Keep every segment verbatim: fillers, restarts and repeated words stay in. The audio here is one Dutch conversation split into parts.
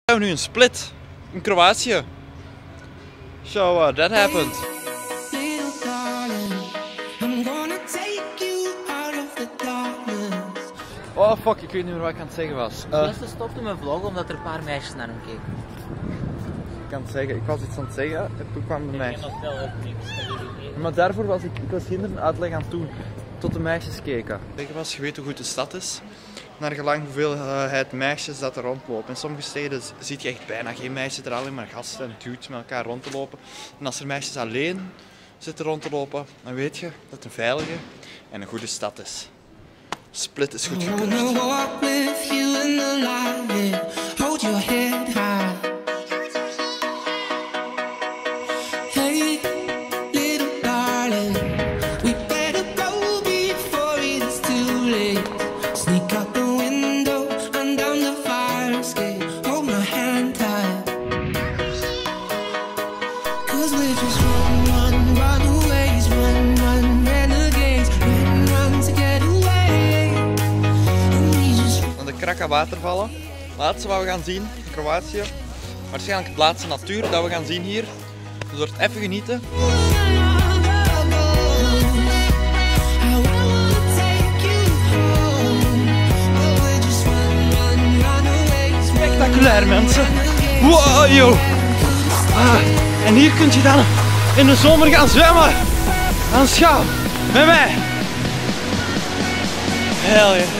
We hebben nu een split in Kroatië. So uh, that happened. Oh fuck, ik weet niet meer wat ik aan het zeggen was. Uh, Eerst stopte mijn vlog omdat er een paar meisjes naar hem keken. Ik kan het zeggen, ik was iets aan het zeggen en toen kwam de meisjes. Maar daarvoor was ik, ik was geen uitleg aan het doen tot de meisjes keken. Ik was, je weet hoe goed de stad is. Naar gelang hoeveelheid meisjes dat er rondlopen. In sommige steden zie je echt bijna geen meisjes, er alleen maar gasten en dudes met elkaar rond te lopen. En als er meisjes alleen zitten rond te lopen, dan weet je dat het een veilige en een goede stad is. Split is goed gekeurd. Kraka watervallen. Laatste wat we gaan zien in Kroatië. Waarschijnlijk het laatste natuur dat we gaan zien hier. Dus wordt even genieten. Spectaculair mensen. Wow joh. Ah, en hier kun je dan in de zomer gaan zwemmen. Aanschouw. Met mij. Hell yeah.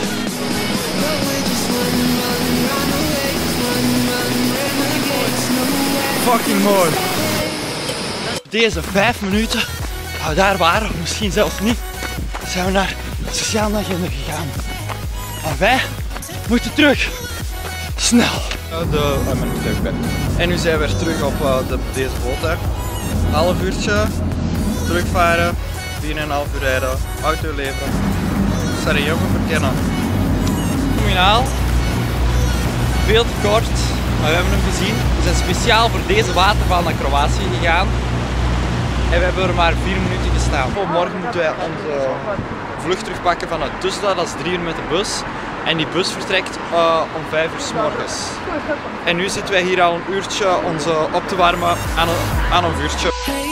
Fucking mooi. Deze vijf minuten, nou daar waren we misschien zelfs niet, zijn we naar het sociaal agenda gegaan. Maar wij moeten terug. Snel. De, oh, en nu zijn we weer terug op uh, de, deze boot. Hè. Half uurtje terugvaren, vier en een half uur rijden, auto leveren. Sarajevo verkennen. Nominaal. Veel te kort. Maar we hebben hem gezien. We zijn speciaal voor deze waterval naar Kroatië gegaan. En we hebben er maar vier minuten gestaan. Morgen moeten wij onze vlucht terugpakken vanuit Tuzla, dat is drie uur met de bus. En die bus vertrekt uh, om vijf uur 's morgens. En nu zitten wij hier al een uurtje ons op te warmen aan een, aan een vuurtje.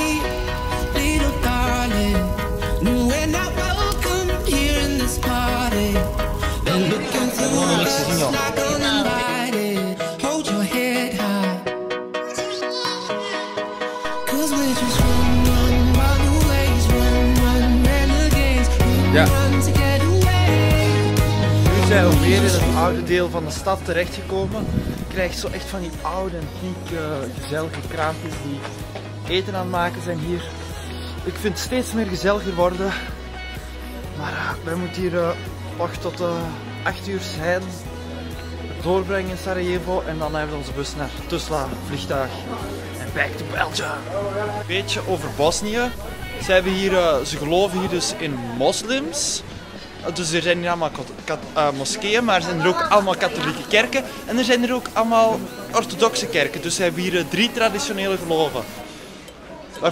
Ja. Nu zijn we weer in het oude deel van de stad terechtgekomen. Je krijgt zo echt van die oude, antieke, gezellige kraampjes die eten aan het maken zijn hier. Ik vind het steeds meer gezelliger worden. Maar uh, wij moeten hier uh, wachten tot uh, acht uur zijn. Doorbrengen in Sarajevo en dan hebben we onze bus naar Tuzla, vliegtuig en back to Belgium. Een beetje over Bosnië. Ze, hebben hier, uh, ze geloven hier dus in moslims. Dus er zijn hier allemaal uh, moskeeën, maar er zijn er ook allemaal katholieke kerken. En er zijn er ook allemaal orthodoxe kerken. Dus ze hebben hier uh, drie traditionele geloven. Maar...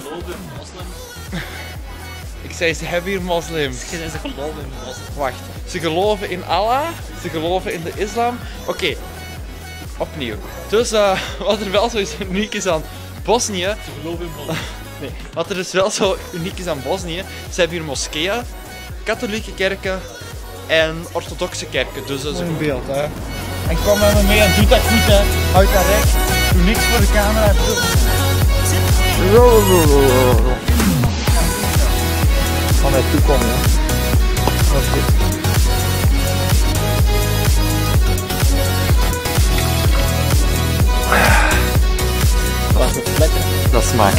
Ik zei, ze hebben hier moslims. Ze geloven in moslims. Wacht, ze geloven in Allah, ze geloven in de islam. Oké, okay. Opnieuw. Dus uh, wat er wel zo is uniek is aan Bosnië... Ze geloven in moslims. Nee, wat er dus wel zo uniek is aan Bosnië, ze hebben hier moskeeën, katholieke kerken en orthodoxe kerken. Dus dat is een beeld, hè. En kom met me mee en doe dat goed, hè. Houd dat recht, doe niks voor de camera. Van mij toe komen, hè. Dat is goed. Dat is lekker. Dat smaakt.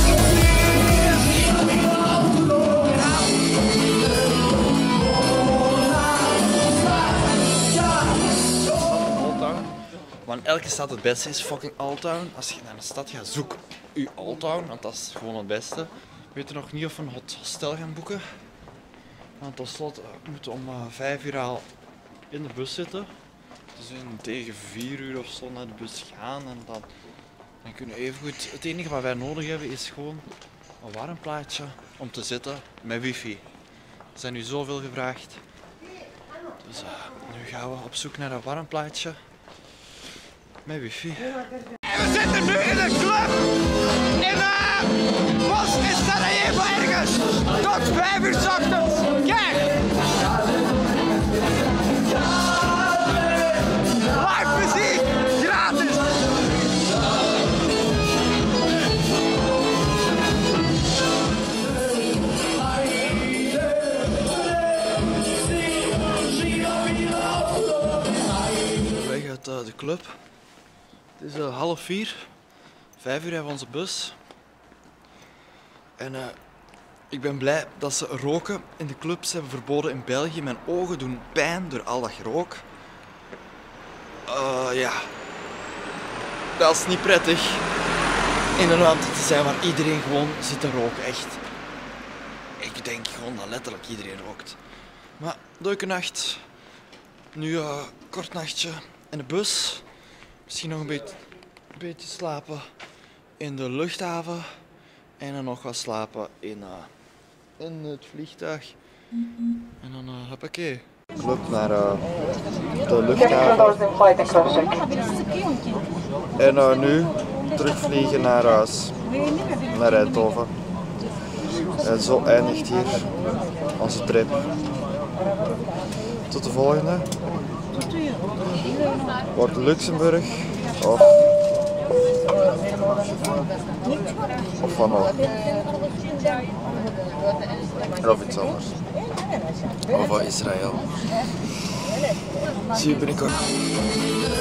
Want elke stad het beste is fucking Old Town. Als je naar een stad gaat, zoek je Old Town, want dat is gewoon het beste. We weten nog niet of we een hostel gaan boeken. Want tot slot moeten we om uh, vijf uur al in de bus zitten. Dus in tegen vier uur of zo naar de bus gaan en dan, dan kunnen we even goed. Het enige wat wij nodig hebben is gewoon een warmplaatje om te zitten met wifi. Er zijn nu zoveel gevraagd. Dus uh, nu gaan we op zoek naar een warmplaatje. Met wifi. En we zitten nu in een club in uh, Bos in Sarajevo ergens. Tot vijf uur 's ochtends. Kijk! Live muziek, gratis! Weg uit uh, de club. Het is uh, half vier. Vijf uur hebben we onze bus. En uh, ik ben blij dat ze roken in de clubs hebben verboden in België. Mijn ogen doen pijn door al dat rook. Uh, ja. Dat is niet prettig. In een land te zijn waar iedereen gewoon zit te roken, echt. Ik denk gewoon dat letterlijk iedereen rookt. Maar leuke nacht. Nu een uh, kort nachtje in de bus. Misschien nog een beetje, een beetje slapen in de luchthaven. En dan nog wat slapen in, uh, in het vliegtuig. En dan uh, hoppakee. Club naar uh, de luchthaven. En uh, nu terugvliegen naar huis. Naar Eindhoven. En zo eindigt hier onze trip. Tot de volgende. Wordt Luxemburg of, of Van Hoorn. Of iets anders. Of van Israël. Zie je binnenkort.